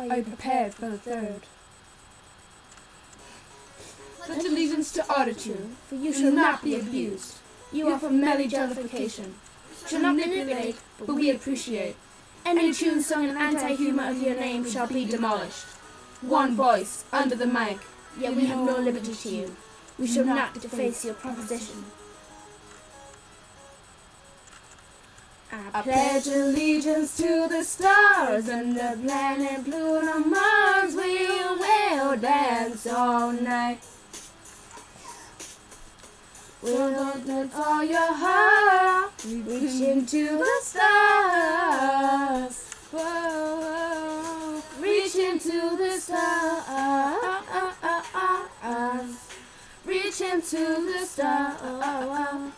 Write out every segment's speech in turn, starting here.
Are you prepared for the third? Pledge allegiance to autotune, for you shall not be abused. You are for merely jollification. Shall not manipulate, but we appreciate. Any tune sung in anti-humor of your name shall be demolished. One voice, under the mic, yet we have no liberty to you. We shall not deface your proposition. I pledge allegiance to the stars and the planet Pluto, Mars. We will dance all night. We'll with all your heart, reach into the stars. Whoa, reach into the stars. Reach into the stars.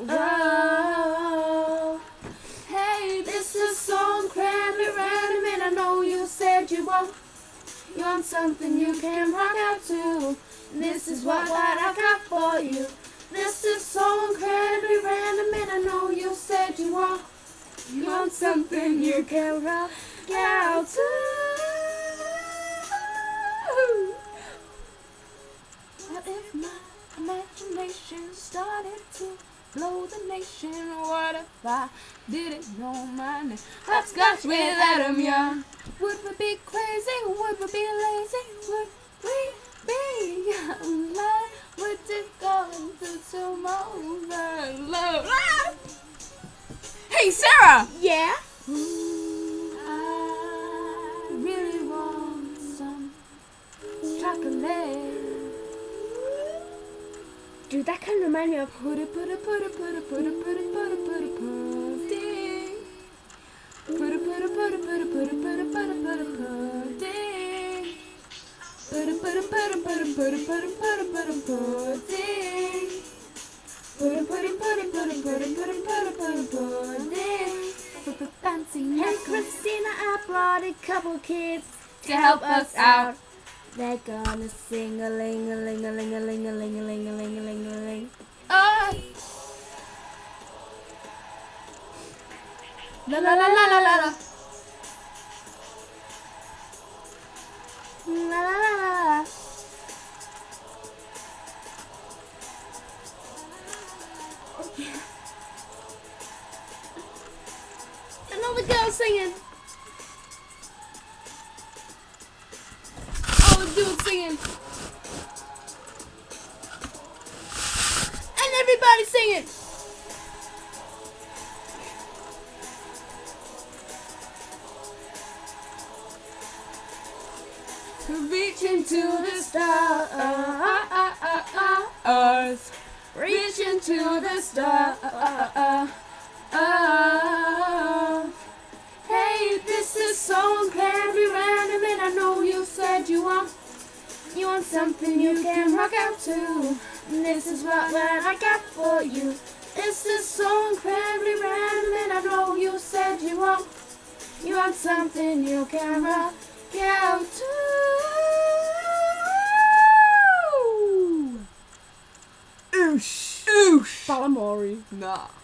Whoa. Hey, this is song cranberry random, and I know you said you want something you can rock out to. This is what I got for you. This is song cranberry random, and I know you said you want something you can rock out to. What if my imagination started to blow the nation? What if I didn't know my name? Hopscotch with Adam Young. Would we be crazy? Would we be lazy? Would we be alive? Would it go into tomorrow? Love. Ah! Hey, Sarah! Yeah? I really want some chocolate. Dude, that kind of reminds me of pudding. Hey Christina, I brought a couple kids to help us out. They're gonna sing a ling a ling a ling a ling a ling a ling a ling a ling a ling. Oh! La la la la la la la. La la la la la. Yeah. Another girl singing. All the dudes singing. And everybody singing. Reach into the stars. Reach into the stars. Hey, this is song cranberry random, and I know you said you want something you can rock out to. This is what I got for you. This is song cranberry random, and I know you said you want something you can rock out to. Oosh. Oosh. Balamori. Nah.